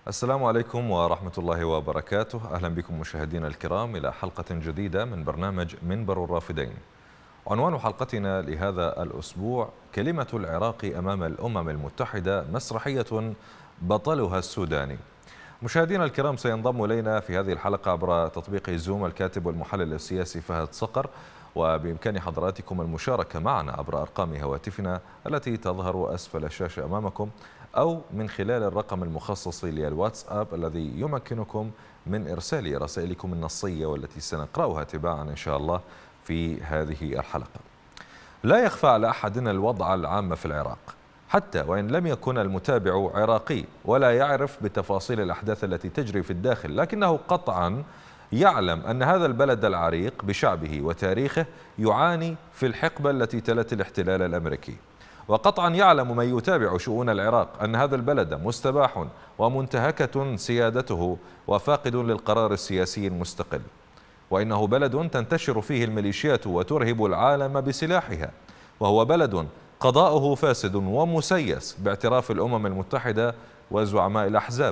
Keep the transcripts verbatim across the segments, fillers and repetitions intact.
السلام عليكم ورحمة الله وبركاته. أهلا بكم مشاهدينا الكرام إلى حلقة جديدة من برنامج منبر الرافدين. عنوان حلقتنا لهذا الأسبوع: كلمة العراق أمام الأمم المتحدة مسرحية بطلها السوداني. مشاهدينا الكرام، سينضم إلينا في هذه الحلقة عبر تطبيق زوم الكاتب والمحلل السياسي فهد صقر، وبإمكان حضراتكم المشاركة معنا عبر أرقام هواتفنا التي تظهر أسفل الشاشة أمامكم، أو من خلال الرقم المخصص للواتساب الذي يمكنكم من إرسال رسائلكم النصية والتي سنقرأها تباعا إن شاء الله في هذه الحلقة. لا يخفى على أحدنا الوضع العام في العراق، حتى وإن لم يكن المتابع عراقي ولا يعرف بتفاصيل الأحداث التي تجري في الداخل، لكنه قطعا يعلم أن هذا البلد العريق بشعبه وتاريخه يعاني في الحقبة التي تلت الاحتلال الأمريكي. وقطعا يعلم من يتابع شؤون العراق أن هذا البلد مستباح ومنتهكة سيادته وفاقد للقرار السياسي المستقل، وإنه بلد تنتشر فيه الميليشيات وترهب العالم بسلاحها، وهو بلد قضاؤه فاسد ومسيس باعتراف الأمم المتحدة وزعماء الأحزاب،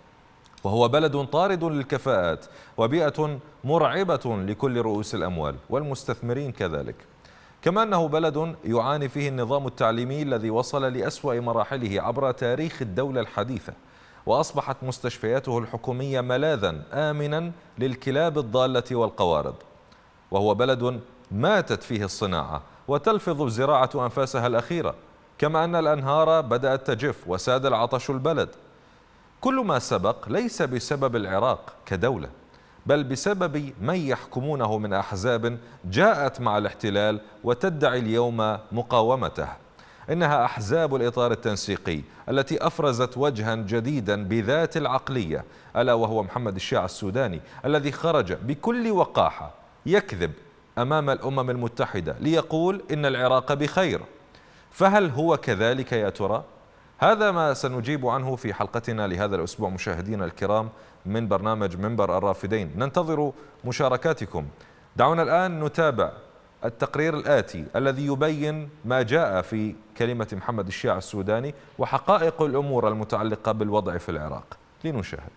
وهو بلد طارد للكفاءات وبيئة مرعبة لكل رؤوس الأموال والمستثمرين كذلك. كما أنه بلد يعاني فيه النظام التعليمي الذي وصل لأسوأ مراحله عبر تاريخ الدولة الحديثة، وأصبحت مستشفياته الحكومية ملاذا آمنا للكلاب الضالة والقوارض. وهو بلد ماتت فيه الصناعة وتلفظ الزراعة أنفاسها الأخيرة، كما أن الأنهار بدأت تجف وساد العطش البلد. كل ما سبق ليس بسبب العراق كدولة، بل بسبب من يحكمونه من أحزاب جاءت مع الاحتلال وتدعي اليوم مقاومته. إنها أحزاب الإطار التنسيقي التي أفرزت وجها جديدا بذات العقلية، ألا وهو محمد الشيع السوداني، الذي خرج بكل وقاحة يكذب أمام الأمم المتحدة ليقول إن العراق بخير. فهل هو كذلك يا ترى؟ هذا ما سنجيب عنه في حلقتنا لهذا الأسبوع مشاهدينا الكرام من برنامج منبر الرافدين. ننتظر مشاركاتكم. دعونا الآن نتابع التقرير الآتي الذي يبين ما جاء في كلمة محمد الشيع السوداني وحقائق الأمور المتعلقة بالوضع في العراق. لنشاهد.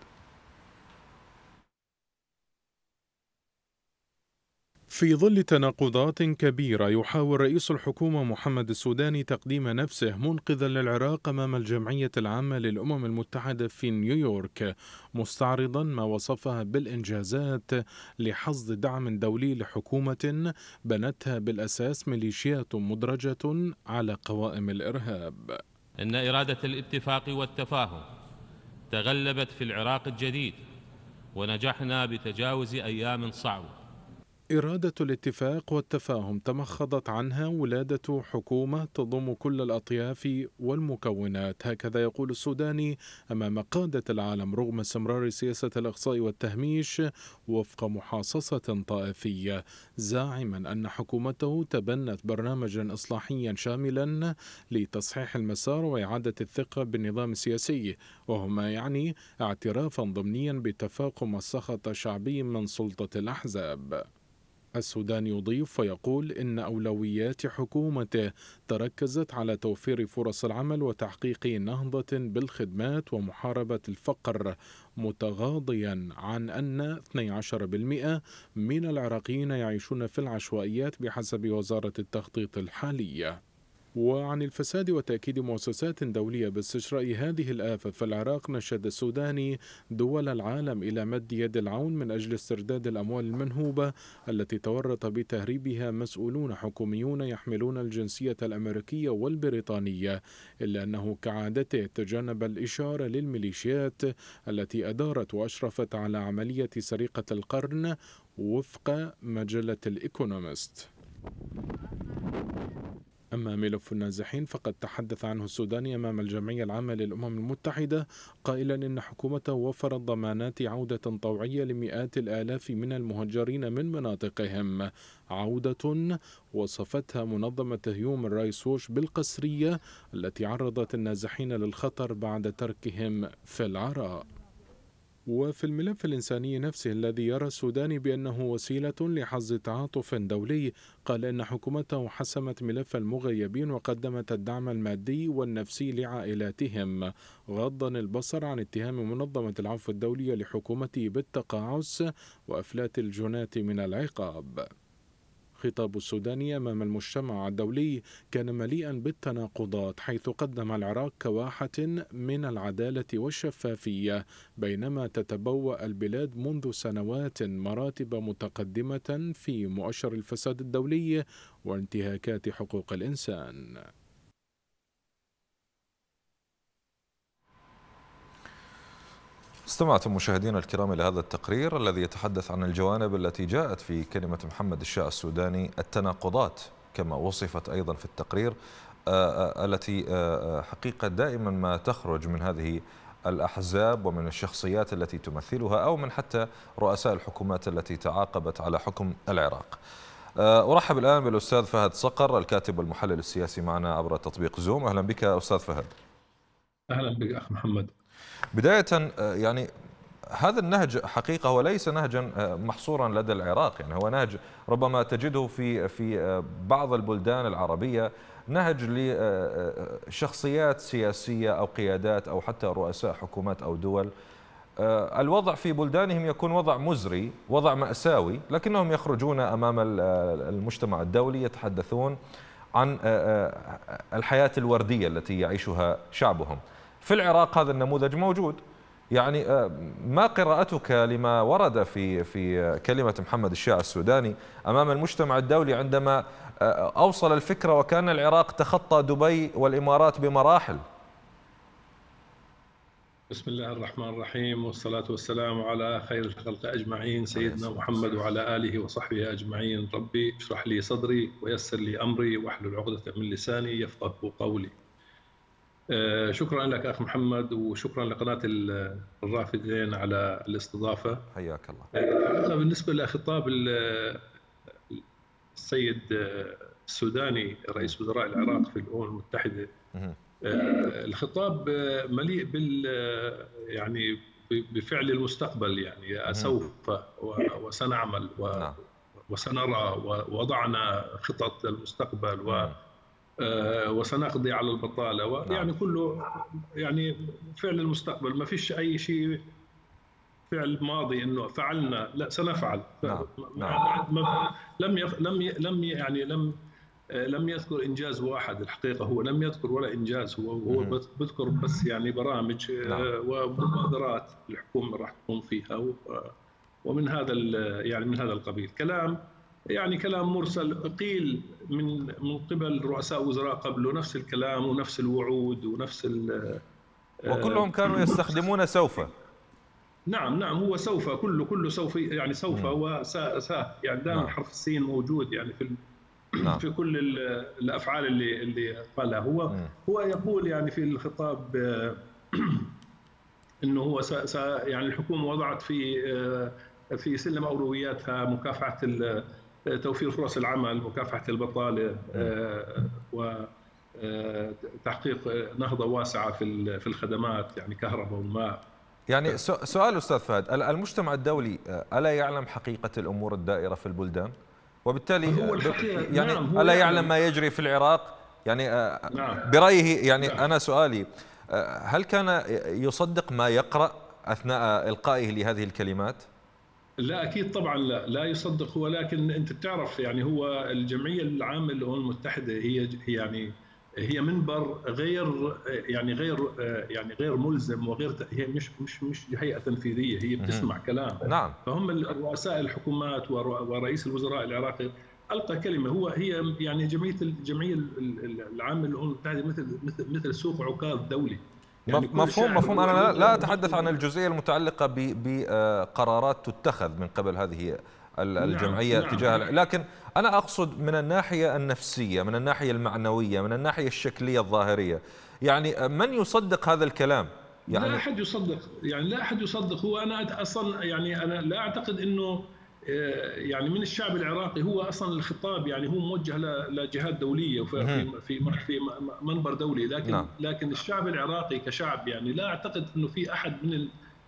في ظل تناقضات كبيرة، يحاول رئيس الحكومة محمد السوداني تقديم نفسه منقذا للعراق أمام الجمعية العامة للأمم المتحدة في نيويورك، مستعرضا ما وصفها بالإنجازات لحصد دعم دولي لحكومة بنتها بالأساس ميليشيات مدرجة على قوائم الإرهاب. إن إرادة الاتفاق والتفاهم تغلبت في العراق الجديد، ونجحنا بتجاوز أيام صعبة. إرادة الاتفاق والتفاهم تمخضت عنها ولادة حكومة تضم كل الأطياف والمكونات، هكذا يقول السوداني أمام قادة العالم، رغم استمرار سياسة الإقصاء والتهميش وفق محاصصة طائفية، زاعما أن حكومته تبنت برنامجا إصلاحيا شاملا لتصحيح المسار وإعادة الثقة بالنظام السياسي، وهو ما يعني اعترافا ضمنيا بتفاقم السخط الشعبي من سلطة الأحزاب. السودان يضيف ويقول إن أولويات حكومته تركزت على توفير فرص العمل وتحقيق نهضة بالخدمات ومحاربة الفقر، متغاضيا عن أن اثني عشر بالمئة من العراقيين يعيشون في العشوائيات بحسب وزارة التخطيط الحالية. وعن الفساد وتأكيد مؤسسات دولية باستشراء هذه الآفة في العراق، نشد السوداني دول العالم إلى مد يد العون من أجل استرداد الأموال المنهوبة التي تورط بتهريبها مسؤولون حكوميون يحملون الجنسية الأمريكية والبريطانية، إلا أنه كعادته تجنب الإشارة للميليشيات التي أدارت وأشرفت على عملية سرقة القرن وفق مجلة الإيكونومست. أما ملف النازحين فقد تحدث عنه السوداني أمام الجمعية العامة للأمم المتحدة، قائلا إن حكومته وفرت ضمانات عودة طوعية لمئات الآلاف من المهجرين من مناطقهم، عودة وصفتها منظمة هيومن رايتس ووتش بالقسرية التي عرضت النازحين للخطر بعد تركهم في العراء. وفي الملف الإنساني نفسه الذي يرى السوداني بأنه وسيلة لحظ تعاطف دولي، قال إن حكومته حسمت ملف المغيبين وقدمت الدعم المادي والنفسي لعائلاتهم، غضا البصر عن اتهام منظمة العفو الدولية لحكومته بالتقاعس وأفلات الجناة من العقاب. خطاب السوداني أمام المجتمع الدولي كان مليئا بالتناقضات، حيث قدم العراق كواحة من العدالة والشفافية، بينما تتبوأ البلاد منذ سنوات مراتب متقدمة في مؤشر الفساد الدولي وانتهاكات حقوق الإنسان. استمعتم مشاهدينا الكرام إلى هذا التقرير الذي يتحدث عن الجوانب التي جاءت في كلمة محمد الشاه السوداني، التناقضات كما وصفت أيضا في التقرير، التي حقيقة دائما ما تخرج من هذه الأحزاب ومن الشخصيات التي تمثلها أو من حتى رؤساء الحكومات التي تعاقبت على حكم العراق. أرحب الآن بالأستاذ فهد صقر، الكاتب والمحلل السياسي، معنا عبر تطبيق زوم. أهلا بك أستاذ فهد. أهلا بك أخ محمد. بداية يعني هذا النهج حقيقة وليس نهجا محصورا لدى العراق، يعني هو نهج ربما تجده في في بعض البلدان العربية، نهج لشخصيات سياسية أو قيادات أو حتى رؤساء حكومات أو دول. الوضع في بلدانهم يكون وضع مزري، وضع مأساوي، لكنهم يخرجون أمام المجتمع الدولي يتحدثون عن الحياة الوردية التي يعيشها شعبهم. في العراق هذا النموذج موجود. يعني ما قراءتك لما ورد في في كلمة محمد الشاه السوداني أمام المجتمع الدولي عندما أوصل الفكرة وكان العراق تخطى دبي والإمارات بمراحل؟ بسم الله الرحمن الرحيم، والصلاة والسلام على خير الخلق أجمعين، سيدنا محمد وعلى آله وصحبه أجمعين. ربي اشرح لي صدري ويسر لي أمري واحلل عقدة من لساني يفقه قولي. شكرا لك أخ محمد، وشكرا لقناة الرافدين على الاستضافة. حياك الله. بالنسبة لخطاب السيد السوداني رئيس وزراء العراق في الأمم المتحدة، الخطاب مليء بال يعني بفعل المستقبل، يعني سوف وسنعمل وسنرى ووضعنا خطط للمستقبل و وسنقضي على البطالة، يعني كله يعني فعل المستقبل، ما فيش أي شيء فعل ماضي إنه فعلنا، لا سنفعل. نعم. لم يف... لم ي... لم يعني لم لم يذكر إنجاز واحد. الحقيقة هو لم يذكر ولا إنجاز، هو هو بذكر بس يعني برامج ومبادرات الحكومة راح تقوم فيها، و... ومن هذا يعني من هذا القبيل كلام، يعني كلام مرسل قيل من من قبل رؤساء وزراء قبله، نفس الكلام ونفس الوعود ونفس ال وكلهم كانوا يستخدمون سوف. نعم نعم هو سوف، كله كله سوف، يعني سوف وسا سا يعني دائما حرف السين موجود يعني في نعم. في كل الافعال اللي اللي قالها هو. م. هو يقول يعني في الخطاب انه هو سا سا يعني الحكومه وضعت في في سلم اولوياتها مكافحه توفير فرص العمل، مكافحه البطاله، وتحقيق نهضه واسعه في في الخدمات، يعني كهرباء وماء. يعني سؤال أستاذ فهد، المجتمع الدولي ألا يعلم حقيقة الأمور الدائرة في البلدان؟ وبالتالي هو يعني نعم هو ألا يعلم ما يجري في العراق؟ يعني نعم. برأيه يعني نعم. أنا سؤالي، هل كان يصدق ما يقرأ أثناء إلقائه لهذه الكلمات؟ لا أكيد طبعا لا لا يصدق هو، لكن أنت بتعرف يعني هو الجمعية العامة للأمم المتحدة هي يعني هي منبر غير يعني غير يعني غير ملزم وغير، هي مش مش مش هيئة تنفيذية، هي بتسمع كلام. نعم. فهم رؤساء الحكومات ورئيس الوزراء العراقي ألقى كلمة، هو هي يعني جمعية الجمعية العامة للأمم المتحدة مثل مثل مثل سوق عكاظ دولي. يعني مفهوم مفهوم أنا لا أتحدث عن الجزئية المتعلقة بقرارات تتخذ من قبل هذه الجمعية نعم. تجاه نعم. لكن أنا أقصد من الناحية النفسية، من الناحية المعنوية، من الناحية الشكلية الظاهرية، يعني من يصدق هذا الكلام؟ يعني لا أحد يصدق، يعني لا أحد يصدق. هو أنا أصلا يعني أنا لا أعتقد إنه يعني من الشعب العراقي هو أصلا الخطاب يعني هو موجه لجهات دولية وفي في في منبر دولي، لكن نعم. لكن الشعب العراقي كشعب يعني لا أعتقد إنه في أحد من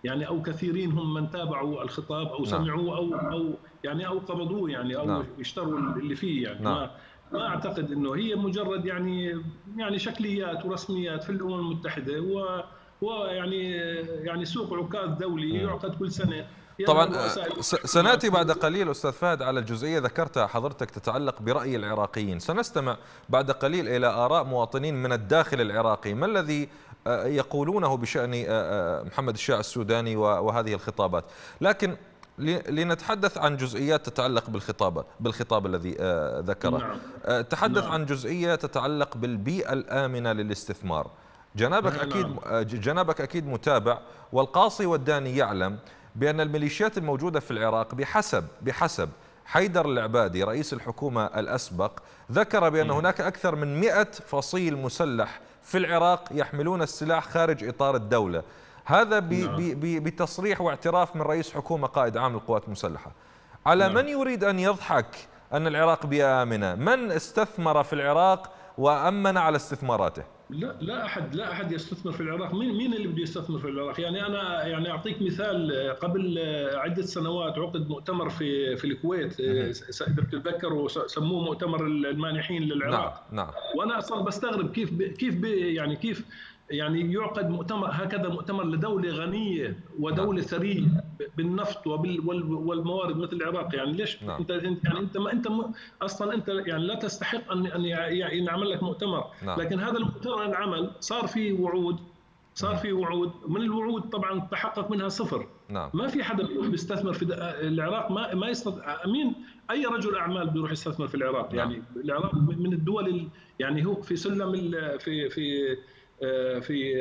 يعني او كثيرين هم من تابعوا الخطاب او سمعوه او او يعني او قبضوه يعني او نعم. اشتروا اللي فيه يعني نعم. ما ما اعتقد انه هي مجرد يعني يعني شكليات ورسميات في الامم المتحده و ويعني يعني سوق عكاظ دولي يعقد كل سنه. طبعا سناتي بعد قليل استاذ فهد على الجزئيه ذكرتها حضرتك تتعلق براي العراقيين، سنستمع بعد قليل الى اراء مواطنين من الداخل العراقي، ما الذي يقولونه بشان محمد الشيع السوداني وهذه الخطابات، لكن لنتحدث عن جزئيات تتعلق بالخطاب بالخطاب الذي ذكره. تحدث عن جزئيه تتعلق بالبيئه الامنه للاستثمار. جنابك اكيد جنابك اكيد متابع، والقاصي والداني يعلم بأن الميليشيات الموجودة في العراق بحسب بحسب حيدر العبادي رئيس الحكومة الأسبق ذكر بأن هناك أكثر من مئة فصيل مسلح في العراق يحملون السلاح خارج إطار الدولة. هذا بتصريح واعتراف من رئيس حكومة قائد عام للقوات المسلحة. على من يريد أن يضحك أن العراق بيئة آمنة؟ من استثمر في العراق وأمن على استثماراته؟ لا لا احد لا احد يستثمر في العراق. مين مين اللي بده يستثمر في العراق؟ يعني انا يعني اعطيك مثال، قبل عده سنوات عقد مؤتمر في في الكويت اذا بتتذكروا سموه مؤتمر المانحين للعراق. نعم نعم. وانا اصلا بستغرب كيف كيف يعني كيف يعني يعقد مؤتمر هكذا، مؤتمر لدوله غنيه ودوله نعم. ثريه بالنفط والموارد مثل العراق. يعني ليش نعم. انت يعني انت ما انت اصلا انت يعني لا تستحق ان ان ينعمل لك مؤتمر نعم. لكن هذا المؤتمر انعمل، صار فيه وعود صار فيه وعود من الوعود طبعا تحقق منها صفر نعم. ما في حدا بيستثمر في العراق. ما ما يستطيع مين اي رجل اعمال بيروح يستثمر في العراق نعم. يعني العراق من الدول يعني هو في سلم في في في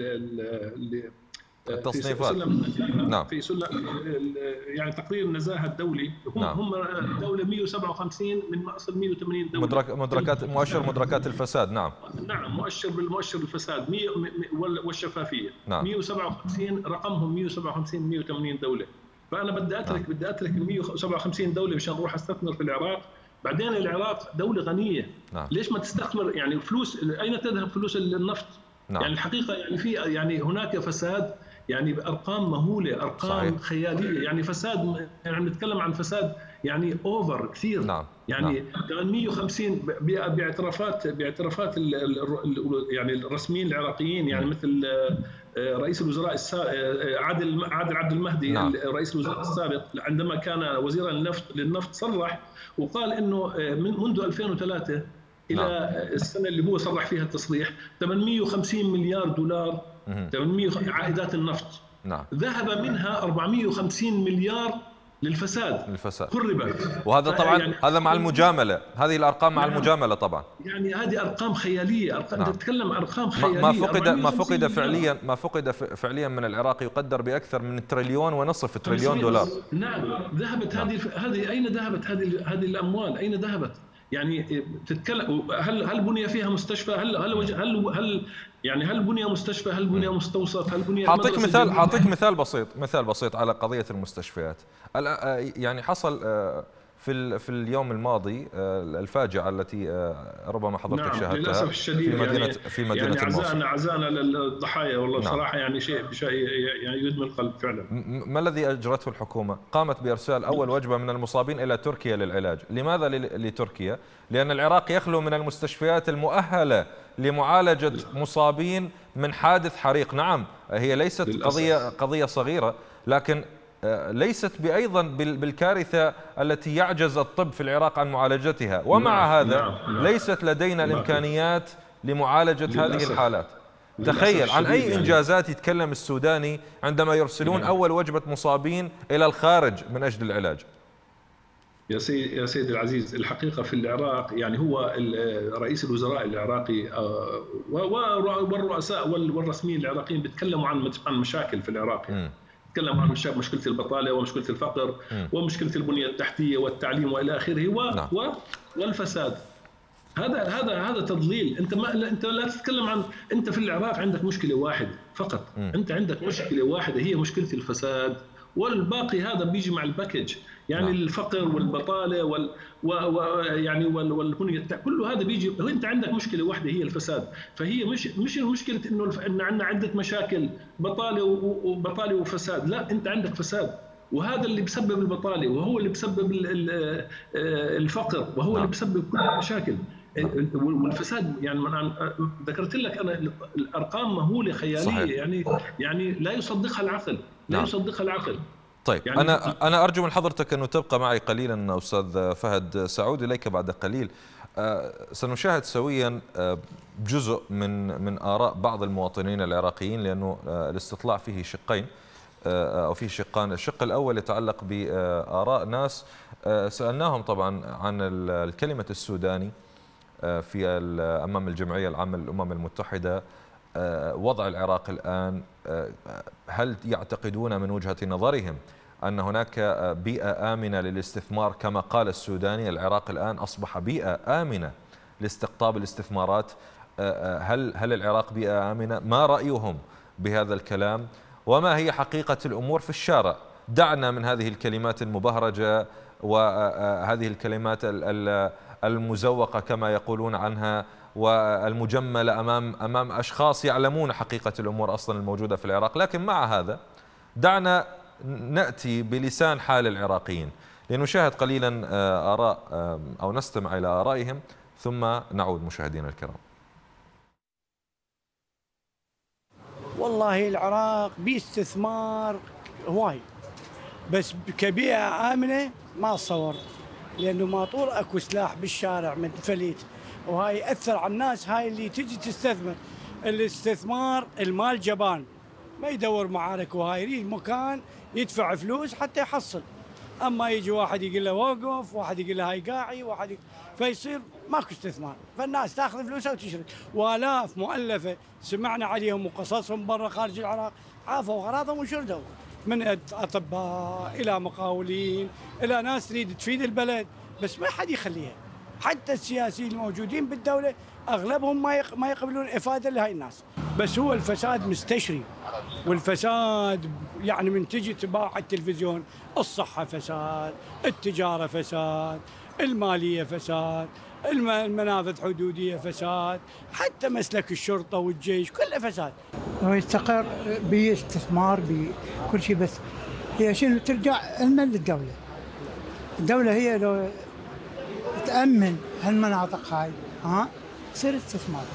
التصنيفات نعم. في سلم يعني تقرير النزاهه الدولي هم نعم. هم دوله مئة وسبعة وخمسين من اصل مئة وثمانين دوله. مدرك مدركات مؤشر مدركات الفساد نعم نعم مؤشر بالمؤشر الفساد والشفافيه نعم. مئة وسبعة وخمسين رقمهم مئة وسبعة وخمسين مئة وثمانين دوله. فانا بدي اترك نعم. بدي اترك ال مئة وسبعة وخمسين دوله مشان اروح استثمر في العراق. بعدين العراق دوله غنيه نعم. ليش ما تستثمر يعني فلوس؟ اين تذهب فلوس النفط؟ نعم. يعني الحقيقه يعني في يعني هناك فساد يعني بارقام مهوله، ارقام صحيح. خياليه. يعني فساد يعني نتكلم عن فساد يعني اوفر كثير نعم. يعني نعم. مئة وخمسين باعترافات باعترافات يعني الرسميين العراقيين يعني مثل رئيس الوزراء عادل عادل عبد المهدي نعم. رئيس الوزراء السابق عندما كان وزيرا للنفط للنفط صرح وقال انه منذ ألفين وثلاثة الى نعم. السنه اللي هو صرح فيها التصريح ثمانمئة وخمسين مليار دولار ثمانمئة عائدات النفط نعم. ذهب منها أربعمئة وخمسين مليار للفساد الفساد خربت. وهذا طبعا يعني هذا مع المجامله، هذه الارقام مع نعم. المجامله طبعا يعني هذه ارقام خياليه. أرقام نعم. تتكلم عن ارقام خياليه. ما فقد ما فقد فعليا ما فقد فعليا من العراق يقدر باكثر من تريليون ونصف تريليون دولار. نعم ذهبت نعم. هذه هذه اين ذهبت هذه هذه الاموال؟ اين ذهبت؟ يعني تتكلم هل هل بني فيها مستشفى؟ هل هل هل هل يعني هل بني مستشفى؟ هل بني مستوصف؟ هل بني اعطيك مثال اعطيك مثال بسيط مثال بسيط على قضيه المستشفيات. يعني حصل في في اليوم الماضي الفاجعه التي ربما حضرتك نعم شاهدتها للاسف الشديد في مدينه يعني في مدينه يعني الموصل. عزانا عزانا للضحايا والله نعم. بصراحه يعني شيء شيء يعني يدمي القلب فعلا. ما الذي اجرته الحكومه؟ قامت بارسال اول وجبه من المصابين الى تركيا للعلاج. لماذا لتركيا؟ لان العراق يخلو من المستشفيات المؤهله لمعالجه مصابين من حادث حريق. نعم هي ليست للأسف. قضيه قضيه صغيره، لكن ليست بأيضا بالكارثة التي يعجز الطب في العراق عن معالجتها، ومع نعم هذا نعم ليست لدينا نعم الإمكانيات لمعالجة للأسف. هذه الحالات. تخيل عن أي يعني. إنجازات يتكلم السوداني عندما يرسلون نعم. أول وجبة مصابين إلى الخارج من أجل العلاج. يا سيدي يا سيدي العزيز، الحقيقة في العراق يعني هو رئيس الوزراء العراقي والرؤساء والرسميين العراقيين بيتكلموا عن عن مشاكل في العراق يعني. تكلم عن مشكلة البطالة ومشكلة الفقر م. ومشكلة البنية التحتية والتعليم وإلى آخره و... نعم. و... والفساد. هذا هذا هذا تضليل. أنت ما أنت لا تتكلم عن أنت في العراق عندك مشكلة واحدة فقط م. أنت عندك مشكلة واحدة هي مشكلة الفساد والباقي هذا بيجي مع الباكج، يعني نعم. الفقر والبطاله وال و... و... يعني وال... والبنيه كله هذا بيجي. وانت عندك مشكله واحده هي الفساد، فهي مش مش المشكله انه الف... ان عندنا عده مشاكل بطاله وبطاله وفساد، لا، انت عندك فساد، وهذا اللي بسبب البطاله، وهو اللي بسبب الفقر، وهو نعم. اللي بسبب كل المشاكل. والفساد يعني أنا ذكرت لك انا الارقام مهوله خياليه. صحيح. يعني يعني لا يصدقها العقل، لا نعم. يصدقها العقل. طيب يعني انا انا ارجو من حضرتك انه تبقى معي قليلا استاذ فهد، سأعود اليك بعد قليل. سنشاهد سويا جزء من من آراء بعض المواطنين العراقيين، لانه الاستطلاع فيه شقين او فيه شقان. الشق الاول يتعلق بآراء ناس سألناهم طبعا عن الكلمة السوداني في أمام الجمعية العامة للأمم المتحدة، وضع العراق الآن. هل يعتقدون من وجهة نظرهم أن هناك بيئة آمنة للاستثمار كما قال السوداني؟ العراق الآن أصبح بيئة آمنة لاستقطاب الاستثمارات. هل هل العراق بيئة آمنة؟ ما رأيهم بهذا الكلام؟ وما هي حقيقة الأمور في الشارع؟ دعنا من هذه الكلمات المبهرجة وهذه الكلمات المزوقة كما يقولون عنها، والمجملة أمام أمام أشخاص يعلمون حقيقة الأمور أصلا الموجودة في العراق. لكن مع هذا دعنا نأتي بلسان حال العراقيين لنشاهد قليلا آراء أو نستمع إلى آرائهم ثم نعود مشاهدينا الكرام. والله العراق باستثمار هواي، بس كبيئة آمنة ما أتصور، لأنه ما طول أكو سلاح بالشارع من فليت، وهاي يأثر على الناس. هاي اللي تجي تستثمر، الاستثمار المال جبان ما يدور معارك، وهاي يريد مكان يدفع فلوس حتى يحصل. أما يجي واحد يقول له وقف، واحد يقول له هاي قاعي، واحد يقول... فيصير ماكو استثمار، فالناس تاخذ فلوسها وتشرد. وآلاف مؤلفة سمعنا عليهم وقصصهم برا خارج العراق، عافوا غراضهم وشردوا، من أطباء إلى مقاولين إلى ناس تريد تفيد البلد، بس ما حد يخليها. حتى السياسيين الموجودين بالدولة أغلبهم ما ما يقبلون إفادة لهاي الناس. بس هو الفساد مستشري، والفساد يعني من تجي تباع على التلفزيون، الصحة فساد، التجارة فساد، المالية فساد، المنافذ حدودية فساد، حتى مسلك الشرطة والجيش كله فساد. هو يستقر باستثمار بكل شيء، بس هي شنو ترجع المن للدولة. الدولة هي لو تأمن هالمناطق هاي ها تصير استثمار.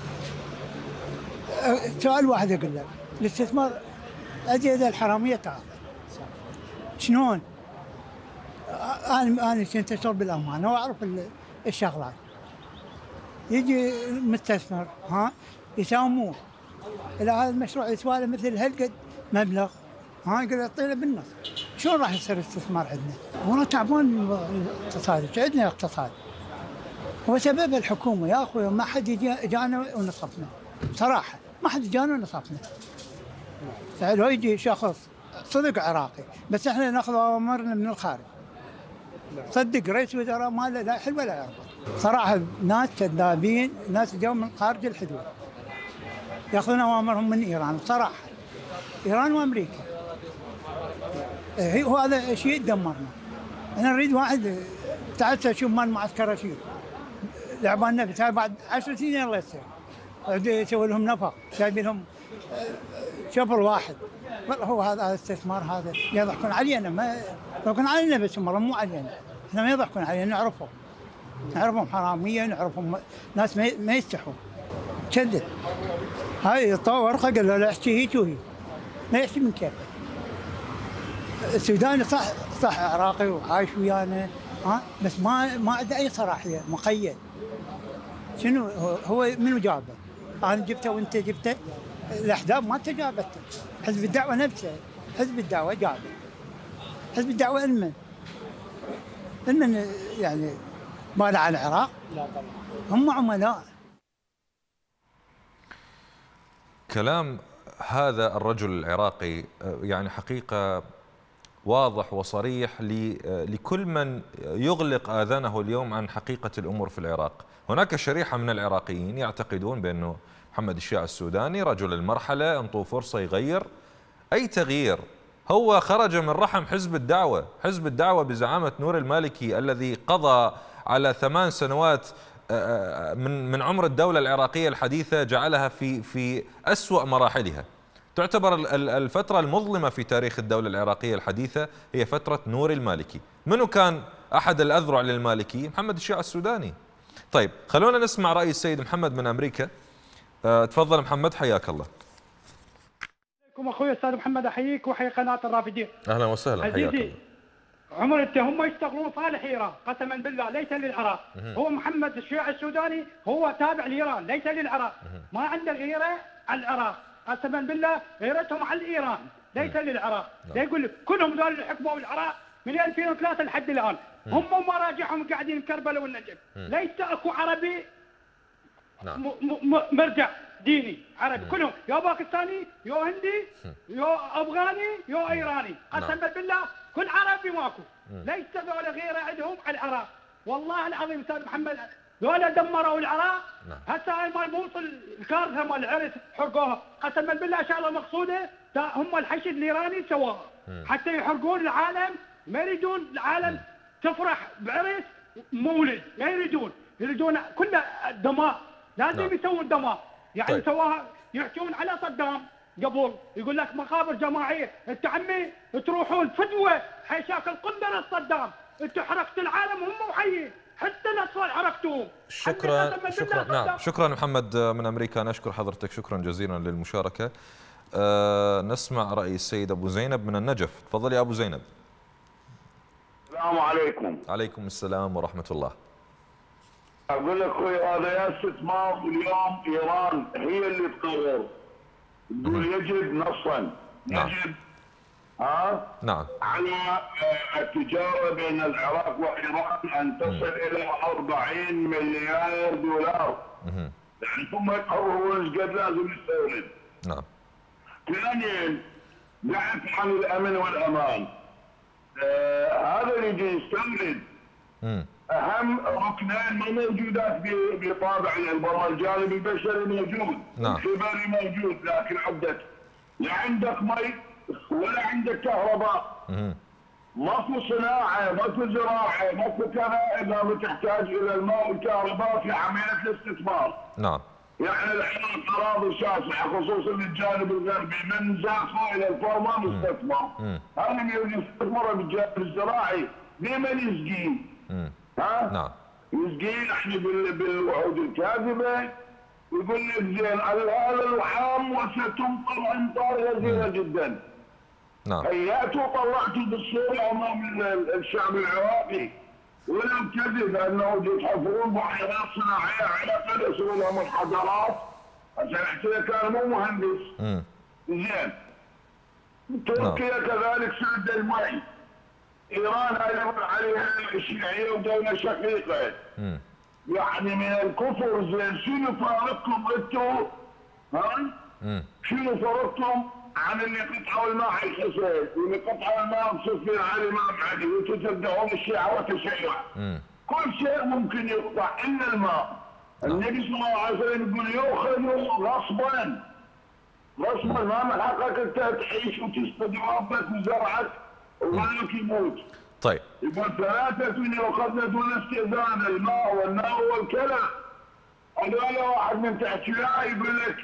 سؤال واحد أقول لك، الاستثمار أجهزة الحرامية تاخذ شلون؟ أنا أنا كنت أشتغل بالأمانة وأعرف الشغلات. يجي مستثمر ها يساوموه إلى هذا المشروع يسوى له مثل هالقد مبلغ، ها يقول اعطينا بالنص. شلون راح يصير استثمار عندنا؟ والله تعبان الاقتصاد، عندنا اقتصاد. هو سبب الحكومة يا أخوي، ما حد جانا ونصفنا صراحة، ما حد جانا ونصفنا. لو يجي شخص صدق عراقي بس احنا ناخذ أوامرنا من الخارج، صدق رئيس وزراء ما لا حل ولا يرضى. صراحة ناس كذابين، ناس جو من خارج الحدود ياخذون أوامرهم من إيران. بصراحة إيران وأمريكا هو هذا شيء يدمرنا. أنا نريد واحد تعال شوف مال معسكر أشير لعبان نفس بعد عشر سنين الله يسر يسوي لهم نفق، جايبين لهم شبر واحد. هو هذا الاستثمار، هذا يضحكون علينا، ما يضحكون علينا بس مرة مو علينا، احنا ما يضحكون علينا، نعرفهم نعرفهم حرامية، نعرفهم ناس ما يستحون. كذب هاي ورقة قال له لا احكي هيك وهي، ما يحكي من كيف. السوداني صح صح عراقي وعايش ويانا ها، بس ما ما عنده اي صلاحية، مقيد. شنو هو منو جابه؟ انا جبته وانت جبته؟ الاحزاب ما انت جابته، حزب الدعوه نفسه، حزب الدعوه جابه. حزب الدعوه المن المن يعني مال على العراق؟ لا طبعا، هم عملاء. كلام هذا الرجل العراقي يعني حقيقة واضح وصريح لكل من يغلق آذانه اليوم عن حقيقة الأمور في العراق. هناك شريحة من العراقيين يعتقدون بأنه محمد الشيع السوداني رجل المرحلة، انطوه فرصة يغير. أي تغيير هو خرج من رحم حزب الدعوة، حزب الدعوة بزعامة نور المالكي الذي قضى على ثمان سنوات من من عمر الدولة العراقية الحديثة، جعلها في في أسوأ مراحلها. تعتبر الفترة المظلمة في تاريخ الدولة العراقية الحديثة هي فترة نور المالكي. منو كان أحد الأذرع للمالكي؟ محمد الشيع السوداني. طيب خلونا نسمع رأي السيد محمد من أمريكا. أه تفضل محمد، حياك الله. عليكم اخوي استاذ محمد، احييك واحيي قناه الرافدين. اهلا وسهلا، حياك الله. عمر انت هم يشتغلون صالح ايران قسما بالله، ليس للعراق. هو محمد الشيع السوداني هو تابع لايران ليس للعراق، ما عنده غيره على العراق قسما بالله، غيرتهم على ايران ليس للعراق. لا يقول لك كلهم ذول اللي حكموا العراق من ألفين وثلاثة لحد الان، هم ومراجعهم قاعدين بكربلاء والنجف. ليس اكو عربي نعم. مرجع ديني عربي، كلهم يا باكستاني يا هندي يا افغاني يا ايراني، قسما بالله كل عربي ماكو. ليس ذولا غيره عندهم على العراق، والله العظيم استاذ محمد ذولا دمروا العراق. هسه هاي ما موصل الكارثه مال العرس حرقوها، قسما بالله شغله مقصوده هم الحشد الايراني سواها حتى يحرقون العالم، ما يريدون العالم تفرح بعرس مولد، ما يريدون، يريدون كله دماء، لازم نعم. يسوون دماء، يعني طيب. سواها يحكون على صدام قبل يقول لك مقابر جماعيه، انت عمي تروحون فدوه حيشاكل قنبله صدام، انتوا حرقتوا العالم هم وحيين، حتى الاطفال حرقتوهم. شكرا شكرا نعم شكرا محمد من امريكا، نشكر حضرتك شكرا جزيلا للمشاركه. أه نسمع راي السيد ابو زينب من النجف، تفضل يا ابو زينب. السلام عليكم. عليكم السلام ورحمه الله. اقول لك اخوي هذا استثمار، اليوم ايران هي اللي تقرر، تقول يجب نصا نعم. يجب ها نعم على التجاره بين العراق وايران ان تصل الى أربعين مليار دولار. مم. يعني ثم يقررون ايش قد لازم نستورد. نعم. ثانيا بحث عن الامن والامان. آه هذا اللي يجي يستورد مم. اهم ركنين ما موجودات بطابع البر، الجانب البشري موجود، نعم. الخبري موجود، لكن عندك لا عندك مي ولا عندك كهرباء. مم. ماكو صناعه، ماكو زراعه، ماكو كذا الا ما تحتاج الى الماء والكهرباء في عمليه الاستثمار. نعم. يعني العراق اراضي شاسعه خصوصا الجانب الغربي من زاخو الى الفورما مستثمر. هذا اللي يستثمر بالجانب الزراعي لمن يسقيه؟ ها؟ نعم. يسقين احنا بالوعود الكاذبه، يقول لك زين هذا العام وستمطر امطار غزيره جدا. نعم. هياتوا طلعتوا بالصوره امام الشعب العراقي، ولو كذب انه يتحفرون بحيرات صناعيه على قد يسوون لهم الحضارات، عشان احكي كان مو مهندس. امم زين. تركيا كذلك سد المي. ايران هاي عليها الشيعيه ودوله شقيقه. امم يعني من الكفر. زين شنو فارقكم انتم؟ ها؟ امم شنو فرقتم عن اللي قطعوا الماء على الحسين واللي قطعوا الماء بصفين على الامام علي وانتم تدعون الشيعه والتشيع. امم كل شيء ممكن يقطع الا الماء. النبي صلى الله عليه وسلم يقول يؤخذ غصبا. غصبا ما من حقك انت تعيش وتسقي ربك وزرعك وغيرك يموت. طيب. يقول ثلاثة يؤخذن دون استئذان، الماء والنار والكلى. هذول واحد من تحت يقول لك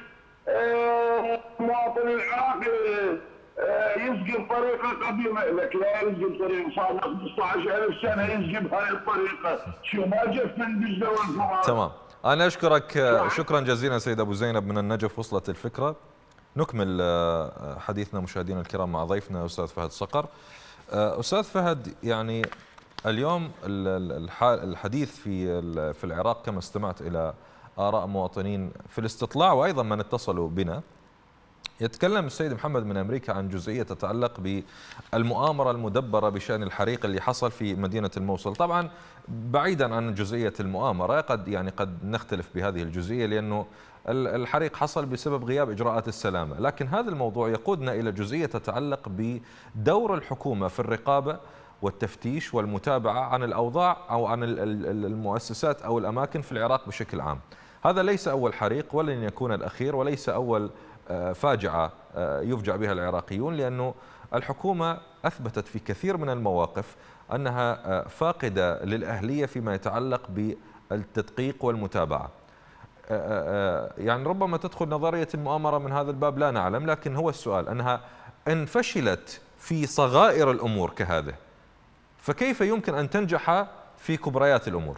المواطن العراقي يسقي بطريقه قديمه، لك لا يسقي بطريقه صار خمسة عشر ألف سنه يسقي بهاي الطريقه، شو ما جف من دجله والفرات. تمام، انا اشكرك شكرا جزيلا سيد ابو زينب من النجف، وصلت الفكره. نكمل حديثنا مشاهدينا الكرام مع ضيفنا استاذ فهد صقر. استاذ فهد، يعني اليوم الحديث في في العراق كما استمعت الى آراء مواطنين في الاستطلاع وأيضا من اتصلوا بنا، يتكلم السيد محمد من أمريكا عن جزئية تتعلق بالمؤامرة المدبرة بشأن الحريق اللي حصل في مدينة الموصل. طبعا بعيدا عن جزئية المؤامرة، قد يعني قد نختلف بهذه الجزئية لأنه الحريق حصل بسبب غياب إجراءات السلامة، لكن هذا الموضوع يقودنا إلى جزئية تتعلق بدور الحكومة في الرقابة والتفتيش والمتابعة عن الأوضاع أو عن المؤسسات أو الأماكن في العراق بشكل عام. هذا ليس أول حريق ولن يكون الأخير، وليس أول فاجعة يفجع بها العراقيون، لأنه الحكومة أثبتت في كثير من المواقف أنها فاقدة للأهلية فيما يتعلق بالتدقيق والمتابعة. يعني ربما تدخل نظرية المؤامرة من هذا الباب، لا نعلم، لكن هو السؤال أنها إن فشلت في صغائر الأمور كهذه فكيف يمكن أن تنجح في كبريات الأمور؟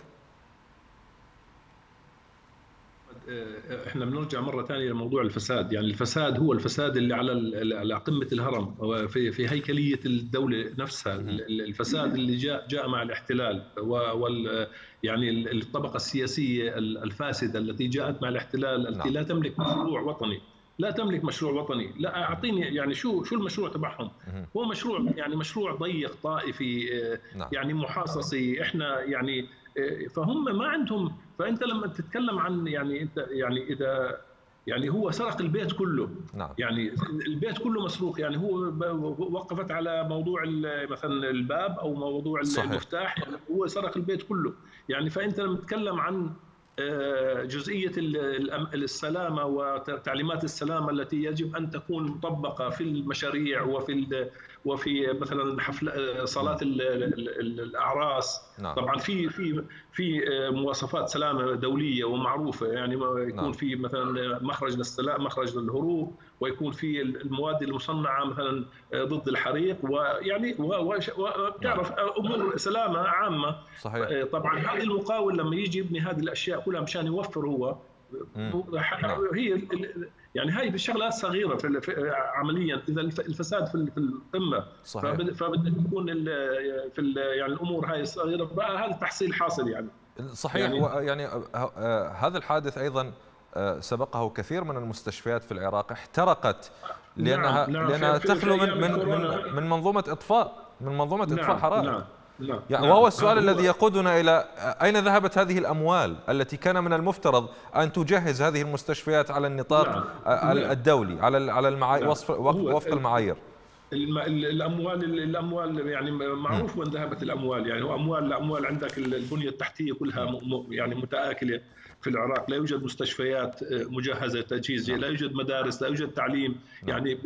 احنا بنرجع مره ثانيه لموضوع الفساد، يعني الفساد هو الفساد اللي على على قمه الهرم في في هيكليه الدوله نفسها، الفساد اللي جاء جاء مع الاحتلال وال يعني الطبقه السياسيه الفاسده التي جاءت مع الاحتلال التي لا تملك مشروع وطني، لا تملك مشروع وطني، لا اعطيني يعني شو شو المشروع تبعهم؟ هو مشروع يعني مشروع ضيق طائفي يعني محاصصي، احنا يعني فهم ما عندهم. فانت لما تتكلم عن يعني انت يعني اذا يعني هو سرق البيت كله، نعم. يعني البيت كله مسروق، يعني هو وقفت على موضوع مثلا الباب او موضوع صحيح. المفتاح، هو سرق البيت كله، يعني فانت لما تتكلم عن جزئية السلامة وتعليمات السلامة التي يجب أن تكون مطبقة في المشاريع وفي وفي مثلا حفل صلاة الأعراس. نعم. طبعا في في في مواصفات سلامة دولية ومعروفة، يعني يكون نعم. في مثلا مخرج للسلام، مخرج للهروب، ويكون في المواد المصنعة مثلا ضد الحريق، ويعني وتعرف أمور سلامة عامة. صحيح. طبعا هذا المقاول لما يجي يبني هذه الأشياء كلها مشان يوفر هو مم. هي يعني هاي الشغلات صغيره في عمليا، اذا الفساد في القمه فبدك تكون في يعني الامور هاي الصغيره بقى هذا تحصيل حاصل يعني. صحيح. يعني, يعني هذا الحادث ايضا سبقه كثير من المستشفيات في العراق احترقت لانها نعم. نعم. لانها في تخلو في من من من, من منظومه اطفاء من منظومه نعم. اطفاء حرائق. نعم. نعم. يعني وهو السؤال الذي يقودنا إلى أين ذهبت هذه الأموال التي كان من المفترض أن تجهز هذه المستشفيات على النطاق نعم. الدولي على على المعايير نعم. وفق, وفق المعايير. الاموال الاموال يعني معروف وين ذهبت الاموال، يعني اموال الاموال عندك البنيه التحتيه كلها يعني متآكله في العراق، لا يوجد مستشفيات مجهزه تجهيز، لا يوجد مدارس، لا يوجد تعليم، يعني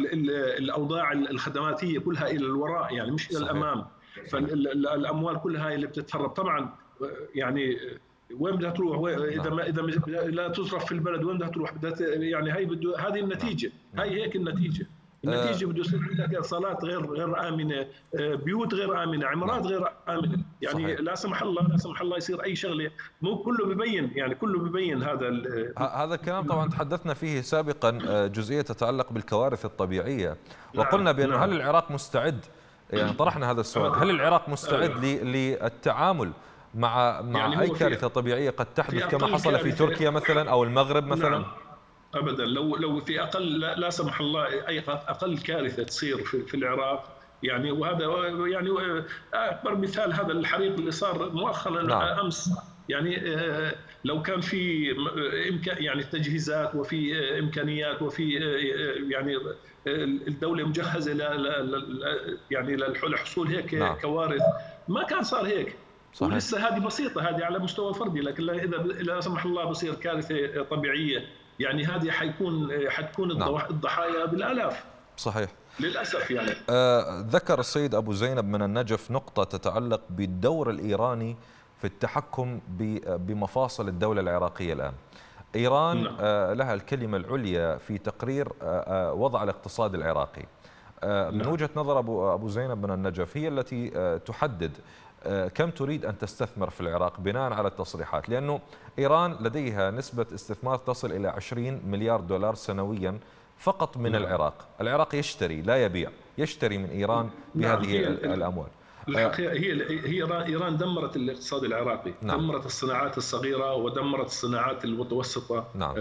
الاوضاع الخدمات هي كلها الى الوراء يعني مش الى الامام. فالاموال كلها هاي اللي بتتهرب طبعا يعني وين بدها تروح؟ اذا ما اذا لا تصرف في البلد وين بدها تروح؟ بدها يعني هي بده هذه النتيجه، هاي هيك النتيجه. النتيجه بده يصير عندك صالات غير غير امنه، بيوت غير امنه، عمارات غير امنه، يعني صحيح. لا سمح الله لا سمح الله يصير اي شغله، مو كله ببين يعني كله ببين هذا هذا الكلام. طبعا تحدثنا فيه سابقا جزئيه تتعلق بالكوارث الطبيعيه، وقلنا بان هل العراق مستعد، يعني طرحنا هذا السؤال، هل العراق مستعد للتعامل مع مع يعني اي كارثه طبيعيه قد تحدث كما حصل في تركيا مثلا او المغرب مثلا؟ نعم. ابدا، لو لو في اقل لا, لا سمح الله اي اقل كارثه تصير في, في العراق يعني، وهذا يعني اكبر مثال هذا الحريق اللي صار مؤخرا نعم. امس، يعني لو كان في امكان يعني تجهيزات وفي امكانيات وفي يعني الدوله مجهزه ل يعني للحصول هيك نعم. كوارث ما كان صار هيك. صحيح. ولسه هذه بسيطه، هذه على مستوى فردي، لكن اذا لا سمح الله بصير كارثه طبيعيه يعني هذه حيكون حتكون نعم. الضحايا بالالاف. صحيح للاسف يعني. آه ذكر السيد ابو زينب من النجف نقطه تتعلق بالدور الايراني في التحكم بمفاصل الدوله العراقيه الان. ايران نعم. آه لها الكلمه العليا في تقرير آه وضع الاقتصاد العراقي. آه من نعم. وجهه نظر ابو ابو زينب من النجف هي التي آه تحدد كم تريد أن تستثمر في العراق بناء على التصريحات، لأنه إيران لديها نسبة استثمار تصل إلى عشرين مليار دولار سنويا فقط من نعم. العراق. العراق يشتري لا يبيع، يشتري من إيران بهذه نعم. الأموال. الحقيقة هي هي إيران دمرت الاقتصاد العراقي، نعم. دمرت الصناعات الصغيرة ودمرت الصناعات المتوسطة نعم.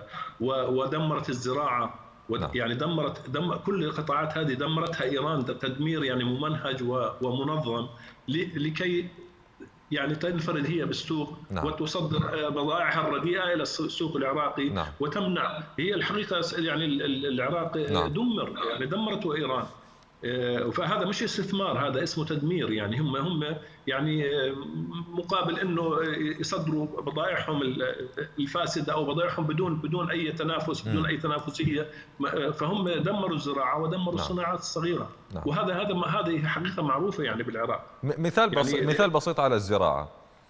ودمرت الزراعة نعم. يعني دمرت دم كل القطاعات هذه دمرتها إيران تدمير يعني ممنهج ومنظم لكي يعني تنفرد هي بالسوق نعم. وتصدر بضائعها الرديئة إلى السوق العراقي نعم. وتمنع. هي الحقيقة يعني العراق نعم. دمر يعني دمرته إيران فهذا مش استثمار، هذا اسمه تدمير. يعني هم هم يعني مقابل انه يصدروا بضائعهم الفاسده او بضائعهم بدون بدون اي تنافس، بدون اي تنافسيه، فهم دمروا الزراعه ودمروا نعم. الصناعات الصغيره. نعم. وهذا هذا هذه حقيقه معروفه يعني بالعراق. مثال بسيط يعني مثال بسيط على الزراعه.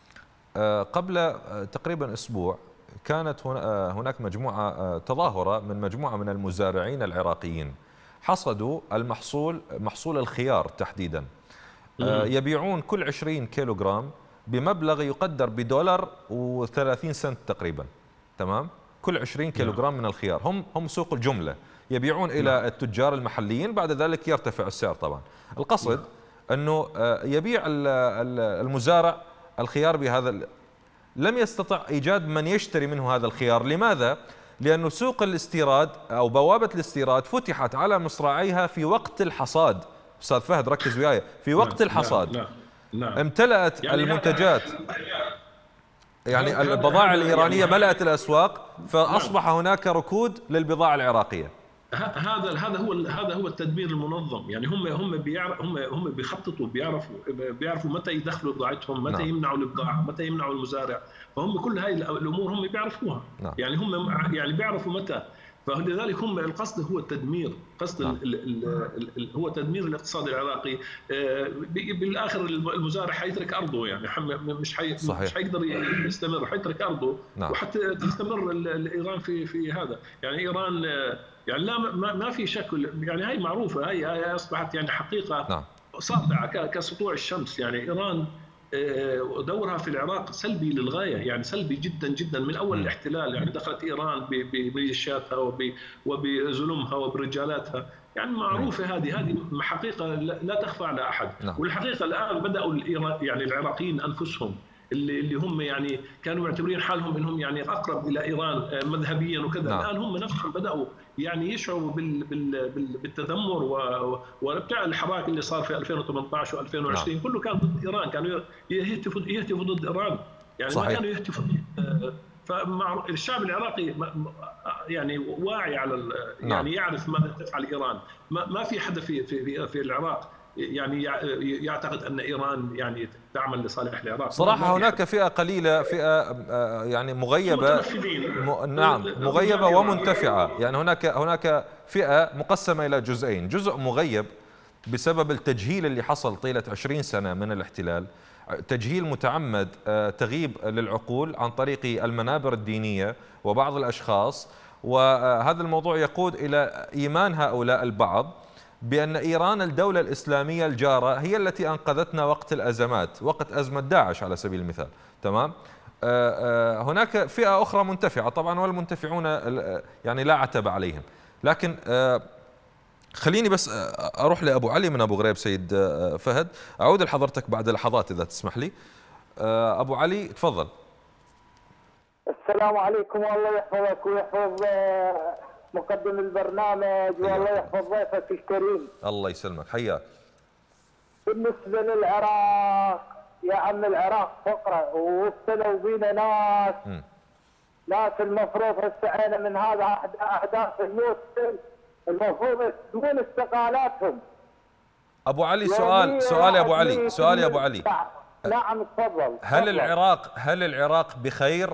قبل تقريبا اسبوع كانت هناك مجموعه تظاهره من مجموعه من المزارعين العراقيين، حصدوا المحصول محصول الخيار تحديدا، يبيعون كل عشرين كيلوغرام بمبلغ يقدر بدولار وثلاثين سنت تقريبا، تمام؟ كل عشرين كيلوغرام من الخيار، هم هم سوق الجملة يبيعون إلى التجار المحليين، بعد ذلك يرتفع السعر طبعا. القصد أنه يبيع المزارع الخيار بهذا، لم يستطع إيجاد من يشتري منه هذا الخيار. لماذا؟ لأنه سوق الاستيراد أو بوابة الاستيراد فتحت على مصراعيها في وقت الحصاد. أستاذ فهد ركز وياي، في وقت الحصاد نعم. نعم. امتلأت يعني المنتجات، يعني البضائع الإيرانية ملأت الأسواق، فأصبح هناك ركود للبضاعة العراقية. هذا هذا هو هذا هو التدبير المنظم. يعني هم هم بيعرف هم هم بيخططوا، بيعرفوا بيعرفوا متى يدخلوا بضاعتهم، متى نعم. يمنعوا البضاعه، متى يمنعوا المزارع، فهم كل هاي الامور هم بيعرفوها. نعم. يعني هم يعني بيعرفوا متى، فلذلك هم القصد هو التدمير، قصد نعم. ال ال ال هو تدمير الاقتصاد العراقي. بالاخر المزارع حيترك ارضه، يعني مش حي مش حيقدر يستمر، حيترك ارضه نعم. وحتى تستمر ايران في في هذا. يعني ايران يعني لا ما, ما في شك، يعني هاي معروفه، هاي, هاي اصبحت يعني حقيقه نعم. ساطعه كسطوع الشمس. يعني ايران دورها في العراق سلبي للغايه، يعني سلبي جدا جدا من اول م. الاحتلال. يعني دخلت ايران بميليشياتها وبظلمها وبرجالاتها، يعني معروفه هذه هذه حقيقه لا تخفى على احد. نعم. والحقيقه الان بداوا يعني العراقيين انفسهم اللي اللي هم يعني كانوا معتبرين حالهم انهم يعني اقرب الى ايران مذهبيا وكذا، نعم. الان هم نفسهم بداوا يعني يشعروا بال بال بالتذمر وبتاع الحراك اللي صار في ألفين وثمانية عشر وألفين وعشرين، نعم. كله كان ضد ايران، كانوا يهتفوا يهتفوا ضد ايران، يعني صحيح. ما كانوا يهتفوا. فمع الشعب العراقي يعني واعي على يعني نعم. يعرف ماذا تفعل ايران. ما ما في حدا في في في العراق يعني يعتقد ان ايران يعني تعمل لصالح العراق. صراحه هناك فئه قليله، فئه يعني مغيبه م... نعم مغيبه ومنتفعه. يعني هناك هناك فئه مقسمه الى جزئين، جزء مغيب بسبب التجهيل اللي حصل طيله عشرين سنه من الاحتلال، تجهيل متعمد تغيب للعقول عن طريق المنابر الدينيه وبعض الاشخاص، وهذا الموضوع يقود الى ايمان هؤلاء البعض بأن إيران الدولة الإسلامية الجارة هي التي أنقذتنا وقت الأزمات، وقت أزمة داعش على سبيل المثال، تمام؟ هناك فئة أخرى منتفعة طبعا، والمنتفعون يعني لا عتب عليهم. لكن خليني بس أروح لأبو علي من أبو غريب. سيد فهد، أعود لحضرتك بعد لحظات إذا تسمح لي. أبو علي تفضل. السلام عليكم، والله يحفظك ويحفظ مقدم البرنامج، والله يحفظ ضيفك الكريم. الله يسلمك، حياك. بالنسبه للعراق يا عم، العراق فقره وابتلوا بينا ناس م. ناس المفروض هسه من هذا احداث اليوسف المفروض يسوون استقالاتهم. ابو علي سؤال سؤال يا ابو علي سؤال يا ابو علي نعم تفضل. هل العراق هل العراق بخير؟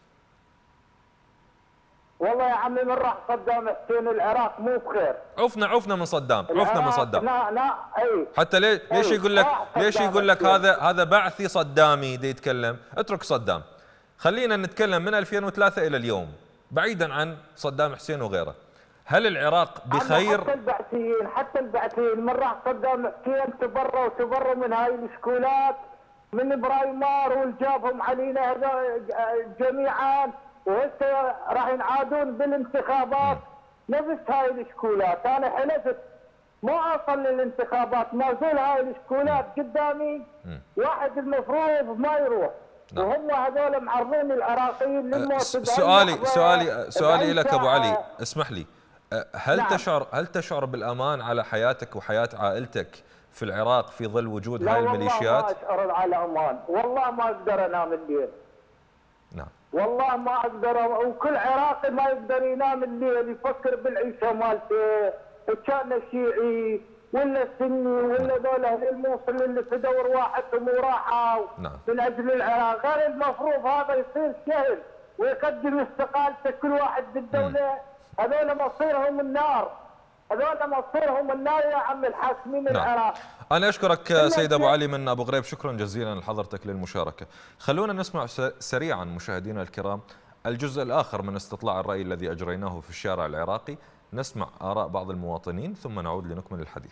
والله يا عمي من راح صدام حسين العراق مو بخير. عفنا عفنا من صدام، عفنا من صدام. لا لا اي حتى ليش ليش يقول لك ليش يقول لك هذا هذا بعثي صدامي دي يتكلم؟ اترك صدام. خلينا نتكلم من ألفين وثلاثة الى اليوم، بعيدا عن صدام حسين وغيره. هل العراق بخير؟ حتى البعثيين حتى البعثيين من راح صدام حسين تبروا وتبروا من هاي المشكولات، من ابراهيمار والجابهم علينا هذا جميعا، وهسه راح ينعادون بالانتخابات نفس هاي الاشكولات. انا حلفت ما اوصل للانتخابات، ما زول هاي الاشكولات قدامي واحد المفروض ما يروح. نعم. وهم هذول معرضين العراقيين للموت. سؤالي سؤالي سؤالي لك ابو علي، اسمح لي، هل نعم. تشعر هل تشعر بالامان على حياتك وحياه عائلتك في العراق في ظل وجود هاي الميليشيات؟ لا والله ما اشعر على امان، والله ما اقدر انام الليل. نعم. والله ما اقدر، وكل عراقي ما يقدر ينام الليل يفكر بالعيشه مالته، كان شيعي ولا السني ولا ذولا الموصل اللي في دور واحدهم وراحوا نعم. من اجل العراق، غير المفروض هذا يصير سهل ويقدم استقالته كل واحد بالدوله. هذول مصيرهم النار، هذول مصيرهم النار يا عم الحاكمين نعم. العراق. أنا أشكرك سيد أبو علي من أبو غريب، شكرا جزيلا لحضرتك للمشاركة. خلونا نسمع سريعا مشاهدينا الكرام الجزء الآخر من استطلاع الرأي الذي أجريناه في الشارع العراقي، نسمع آراء بعض المواطنين ثم نعود لنكمل الحديث.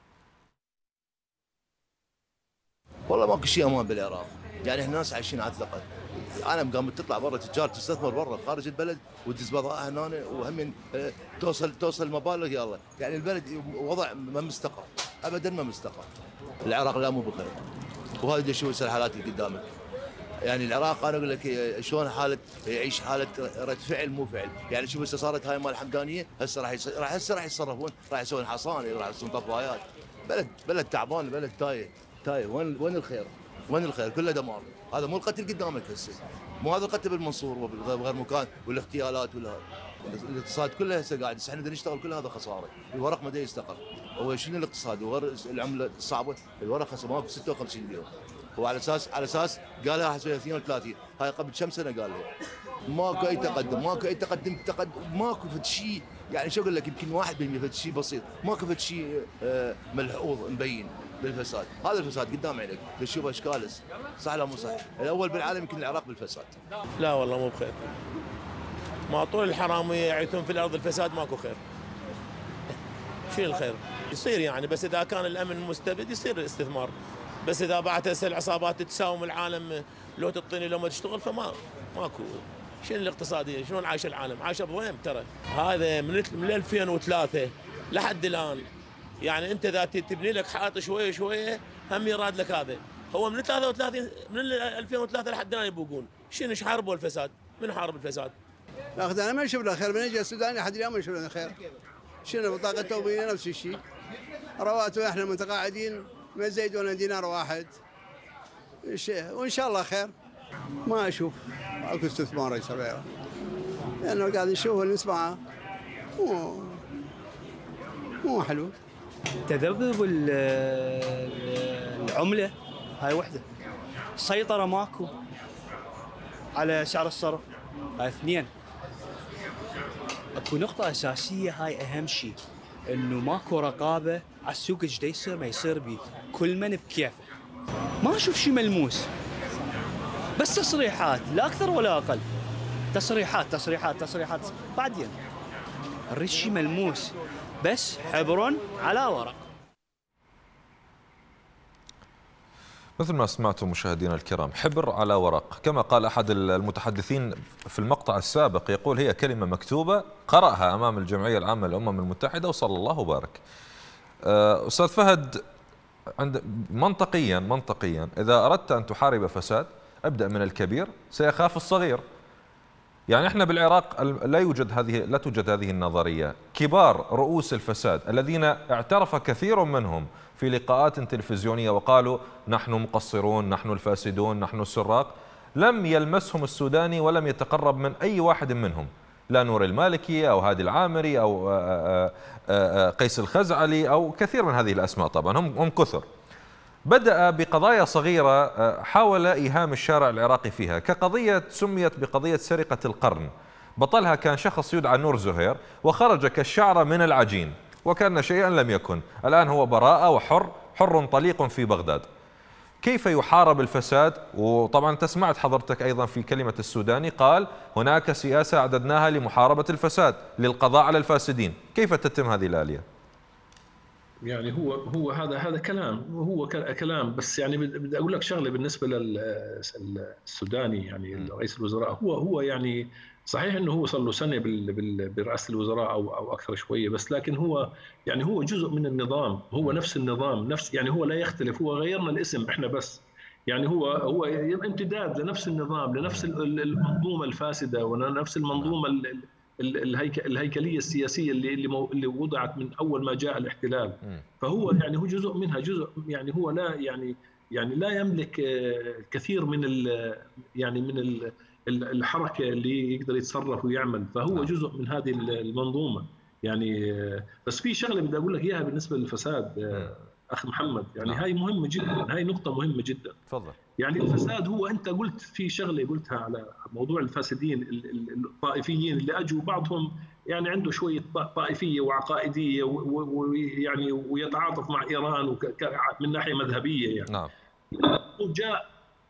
والله ماكو شيء امان بالعراق، يعني احنا ناس عايشين على الثقل. انا قام تطلع برا تجار تستثمر برا خارج البلد وتدز بضائع هنا وهم توصل توصل مبالغ يلا، يعني البلد وضع ما مستقر ابدا، ما مستقر. العراق لا مو بخير، وهذا شو الحالات اللي قدامك. يعني العراق انا اقول لك شلون حاله يعيش حاله رد فعل مو فعل، يعني شوف هسه صارت هاي مال الحمدانيه، هسه راح يص... راح هسه راح يتصرفون، راح يسوون حصانه، راح يسوون طفايات. بلد بلد تعبان، بلد تايه تايه. وين وين الخير؟ وين الخير؟ كله دمار. هذا مو القتل قدامك هسه، مو هذا القتل بالمنصور وبغير مكان والاغتيالات ولا الاقتصاد كله هسه قاعد. احنا بدنا نشتغل كل هذا خساره، الورق ما دا يستقر. هو شنو الاقتصاد وغير العمله الصعبه، الورق هسه ماكو ستة وخمسين مليون. هو على اساس على اساس قالها راح اسويها اثنين وثلاثين، هاي قبل كم سنه قالها. ماكو اي تقدم، ماكو اي تقدم تقدم ماكو فد شيء، يعني شو اقول لك يمكن واحد بالمئة فد شيء بسيط، ماكو فد شيء ملحوظ مبين بالفساد. هذا الفساد قدام عينك تشوف اشكالس، صح لا مو صح؟ الاول بالعالم يمكن العراق بالفساد. لا والله مو بخير. ما طول الحراميه يعيثون في الارض الفساد ماكو خير. شيء الخير؟ يصير يعني بس اذا كان الامن مستبد يصير استثمار. بس اذا بعد هسه العصابات تساوم العالم، لو تعطيني لو ما تشتغل فما ماكو. شنو الاقتصاديه؟ شلون عايش العالم؟ عايشه بضيم ترى. هذا من من ألفين وثلاثة لحد الان، يعني انت اذا تبني لك حائط شويه شويه هم يراد لك هذا. هو من ثلاثة وثلاثين من ألفين وثلاثة لحد الان يبوقون. شنو ايش حاربوا الفساد؟ من حارب الفساد؟ لا انا ما نشوف له خير، من اجي السوداني لحد اليوم ما نشوف له خير. شنو بطاقه توبيه نفس الشيء. رواتب احنا متقاعدين ما يزيدون دينار واحد. وان شاء الله خير. ما اشوف اكو استثمار يصير، لانه قاعد نشوف ونسمعه مو مو حلو. تذبذب العمله هاي وحده، سيطره ماكو على سعر الصرف، هاي اثنين. اكو نقطه اساسيه هاي اهم شيء، انه ماكو رقابه على السوق ايش دا يصير ما يصير بيه، كل من بكيفه. ما اشوف شيء ملموس، بس تصريحات لا اكثر ولا اقل. تصريحات تصريحات تصريحات بعدين نريد شيء ملموس، بس حبر على ورق. مثل ما سمعتم مشاهدينا الكرام، حبر على ورق، كما قال أحد المتحدثين في المقطع السابق، يقول هي كلمة مكتوبة قرأها أمام الجمعية العامة للأمم المتحدة وصلى الله وبارك. أستاذ فهد، عند منطقيا منطقيا إذا أردت أن تحارب فساد ابدأ من الكبير سيخاف الصغير. يعني احنا بالعراق لا يوجد هذه لا توجد هذه النظرية. كبار رؤوس الفساد الذين اعترف كثير منهم في لقاءات تلفزيونية وقالوا نحن مقصرون، نحن الفاسدون، نحن السراق، لم يلمسهم السوداني ولم يتقرب من أي واحد منهم، لا نور المالكي أو هادي العامري أو قيس الخزعلي أو كثير من هذه الأسماء. طبعا هم هم كثر. بدأ بقضايا صغيرة حاول إيهام الشارع العراقي فيها، كقضية سميت بقضية سرقة القرن. بطلها كان شخص يدعى نور زهير وخرج كالشعرة من العجين وكان شيئا لم يكن. الآن هو براءة وحر، حر طليق في بغداد. كيف يحارب الفساد؟ وطبعا تسمعت حضرتك أيضا في كلمة السوداني قال هناك سياسة أعددناها لمحاربة الفساد، للقضاء على الفاسدين. كيف تتم هذه الآلية؟ يعني هو هو هذا هذا كلام، هو كلام بس. يعني بدي اقول لك شغله بالنسبه للسوداني، يعني رئيس الوزراء هو هو يعني صحيح انه هو صار له سنه برئاسه الوزراء او او اكثر شويه، بس لكن هو يعني هو جزء من النظام، هو نفس النظام، نفس يعني هو لا يختلف، هو غيرنا الاسم احنا بس. يعني هو هو امتداد لنفس النظام، لنفس المنظومه الفاسده ونفس المنظومه الهيكليه السياسيه اللي اللي وضعت من اول ما جاء الاحتلال. فهو يعني هو جزء منها، جزء يعني هو لا يعني يعني لا يملك كثير من ال يعني من الحركه اللي يقدر يتصرف ويعمل، فهو جزء من هذه المنظومه. يعني بس في شغله بدي اقول لك اياها بالنسبه للفساد اخ محمد، يعني نعم. هاي مهمه جدا، هاي نقطه مهمه جدا. تفضل. يعني الفساد هو انت قلت في شغله قلتها على موضوع الفاسدين الطائفيين اللي اجوا بعضهم يعني عنده شويه طائفيه وعقائديه ويعني ويتعاطف مع ايران من ناحيه مذهبيه يعني. نعم. وجاء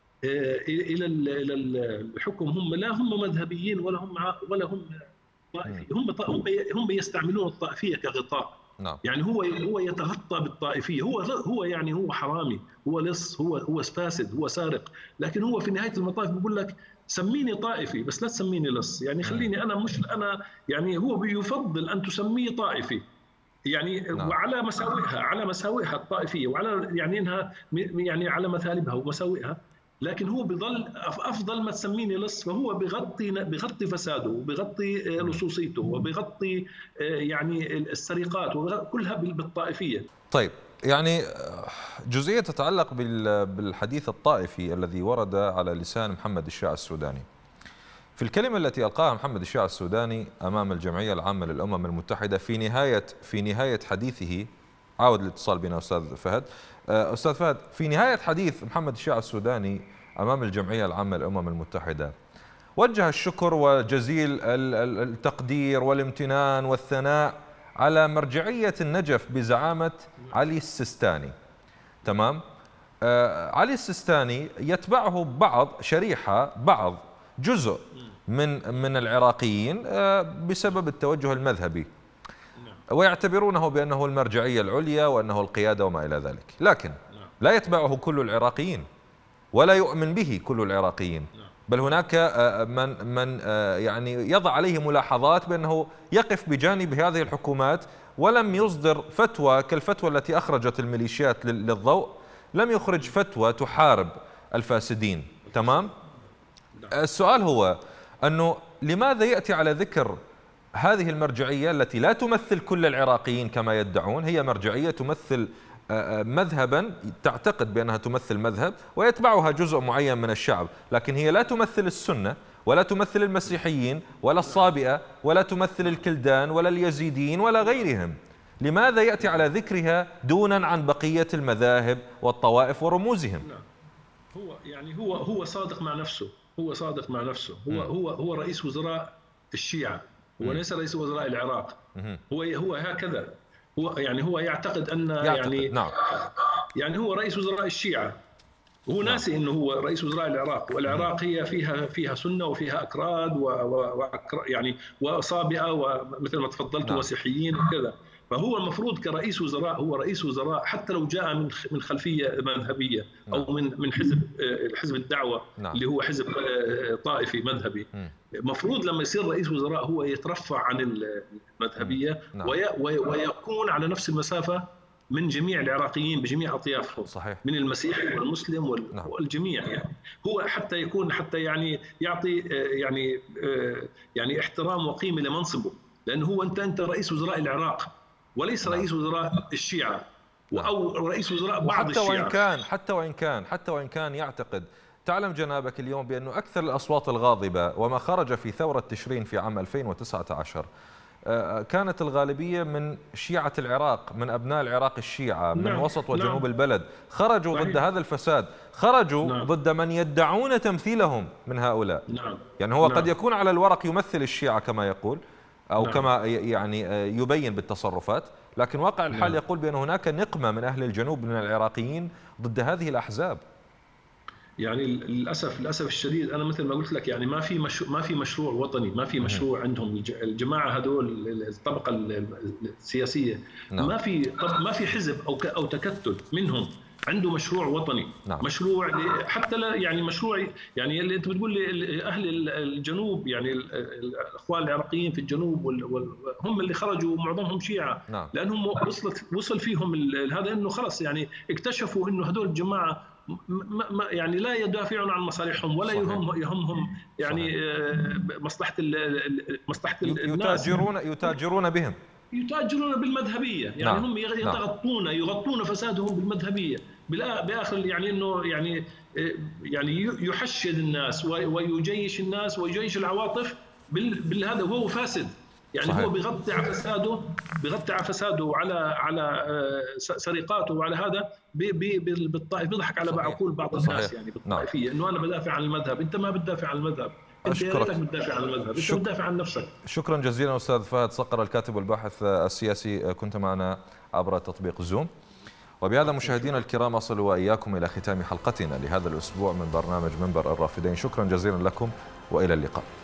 الى الى الحكم، هم لا هم مذهبيين ولا هم ولا هم طائفي، هم هم هم يستعملون الطائفيه كغطاء. نعم. يعني هو هو يتغطى بالطائفيه، هو هو يعني هو حرامي، هو لص، هو هو فاسد، هو سارق، لكن هو في نهايه المطاف بيقول لك سميني طائفي بس لا تسميني لص، يعني خليني انا مش انا، يعني هو بيفضل ان تسميه طائفي يعني. نعم. وعلى مساوئها، على مساوئها الطائفيه وعلى يعني انها يعني على مثالبها ومساوئها، لكن هو بضل افضل ما تسميني لص، فهو بغطي بغطي فساده وبغطي لصوصيته وبغطي يعني السرقات وكلها بالطائفيه. طيب، يعني جزئيه تتعلق بالحديث الطائفي الذي ورد على لسان محمد الشاع السوداني. في الكلمه التي القاها محمد الشاع السوداني امام الجمعيه العامه للامم المتحده في نهايه في نهايه حديثه، عاود الاتصال بنا استاذ فهد. استاذ فهد، في نهايه حديث محمد الشاع السوداني امام الجمعيه العامه للامم المتحده وجه الشكر وجزيل التقدير والامتنان والثناء على مرجعيه النجف بزعامه علي السيستاني. تمام؟ آه علي السيستاني يتبعه بعض شريحه بعض جزء من من العراقيين آه بسبب التوجه المذهبي، ويعتبرونه بأنه المرجعية العليا وأنه القيادة وما إلى ذلك، لكن لا يتبعه كل العراقيين ولا يؤمن به كل العراقيين، بل هناك من من يعني يضع عليه ملاحظات بأنه يقف بجانب هذه الحكومات، ولم يصدر فتوى كالفتوى التي أخرجت الميليشيات للضوء، لم يخرج فتوى تحارب الفاسدين. تمام؟ السؤال هو أنه لماذا يأتي على ذكر هذه المرجعية التي لا تمثل كل العراقيين كما يدعون، هي مرجعية تمثل مذهبا تعتقد بأنها تمثل مذهب ويتبعها جزء معين من الشعب، لكن هي لا تمثل السنة ولا تمثل المسيحيين ولا الصابئة ولا تمثل الكلدان ولا اليزيديين ولا غيرهم. لماذا يأتي على ذكرها دونا عن بقية المذاهب والطوائف ورموزهم؟ هو يعني هو هو صادق مع نفسه، هو صادق مع نفسه، هو هو هو رئيس وزراء الشيعة، هو ليس رئيس وزراء العراق. هو هو هكذا، هو يعني هو يعتقد ان يعتقد. يعني نعم. يعني هو رئيس وزراء الشيعة، وهو نعم. ناسي انه هو رئيس وزراء العراق، والعراق هي فيها فيها سنة وفيها اكراد و, و يعني وصابئة ومثل ما تفضلت نعم. ومسيحيين وكذا. فهو المفروض كرئيس وزراء هو رئيس وزراء حتى لو جاء من من خلفيه مذهبيه او من من حزب حزب الدعوه نعم. اللي هو حزب طائفي مذهبي. المفروض لما يصير رئيس وزراء هو يترفع عن المذهبيه نعم. ويكون على نفس المسافه من جميع العراقيين بجميع اطيافهم، صحيح. من المسيحي والمسلم والجميع يعني. هو حتى يكون حتى يعني يعطي يعني يعني احترام وقيمه لمنصبه، لانه هو انت انت رئيس وزراء العراق وليس نعم. رئيس وزراء الشيعة نعم. أو رئيس وزراء بعض الشيعة. وإن كان حتى وإن كان حتى وإن كان يعتقد، تعلم جنابك اليوم بأنه أكثر الأصوات الغاضبة وما خرج في ثورة تشرين في عام ألفين وتسعة عشر كانت الغالبية من شيعة العراق، من أبناء العراق الشيعة، من نعم. وسط وجنوب نعم. البلد، خرجوا صحيح. ضد هذا الفساد، خرجوا نعم. ضد من يدعون تمثيلهم من هؤلاء نعم. يعني هو نعم. قد يكون على الورق يمثل الشيعة كما يقول أو نعم. كما يعني يبين بالتصرفات، لكن واقع الحال نعم. يقول بأن هناك نقمة من أهل الجنوب من العراقيين ضد هذه الأحزاب. يعني للأسف للأسف الشديد أنا مثل ما قلت لك يعني ما في مشروع ما في مشروع وطني، ما في مشروع عندهم الجماعة هذول الطبقة السياسية نعم. ما في ما في حزب أو أو تكتل منهم عنده مشروع وطني نعم. مشروع حتى لا يعني مشروع يعني اللي انت بتقول لي اهل الجنوب يعني الاخوان العراقيين في الجنوب هم اللي خرجوا معظمهم شيعة نعم. لانهم وصلت وصل فيهم هذا انه خلص يعني اكتشفوا انه هذول الجماعه ما يعني لا يدافعون عن مصالحهم ولا يهم يهمهم يعني صحيح. مصلحه مصلحه الناس، يتاجرون يتاجرون بهم يتاجرون بالمذهبيه يعني نعم. هم يغطون يغطون فسادهم بالمذهبيه باخر يعني انه يعني يعني يحشد الناس ويجيش الناس ويجيش العواطف بالهذا وهو فاسد يعني صحيح. هو بيغطي على فساده بيغطي على فساده وعلى على سرقاته وعلى هذا بالطائف بيضحك على عقول بعض الناس صحيح. يعني بالطائفيه انه انا بدافع عن المذهب، انت ما بتدافع عن المذهب، انت يا ريتك بتدافع عن المذهب، انت شك... بتدافع عن نفسك. شكرا جزيلا استاذ فهد صقر الكاتب والباحث السياسي، كنت معنا عبر تطبيق زوم. وبهذا مشاهدينا الكرام أصل وإياكم إلى ختام حلقتنا لهذا الأسبوع من برنامج منبر الرافدين. شكرا جزيلا لكم وإلى اللقاء.